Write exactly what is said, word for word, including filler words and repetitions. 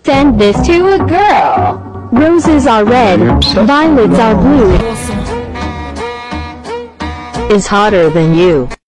Send this to a girl. Roses are red, violets are blue. Is hotter than you.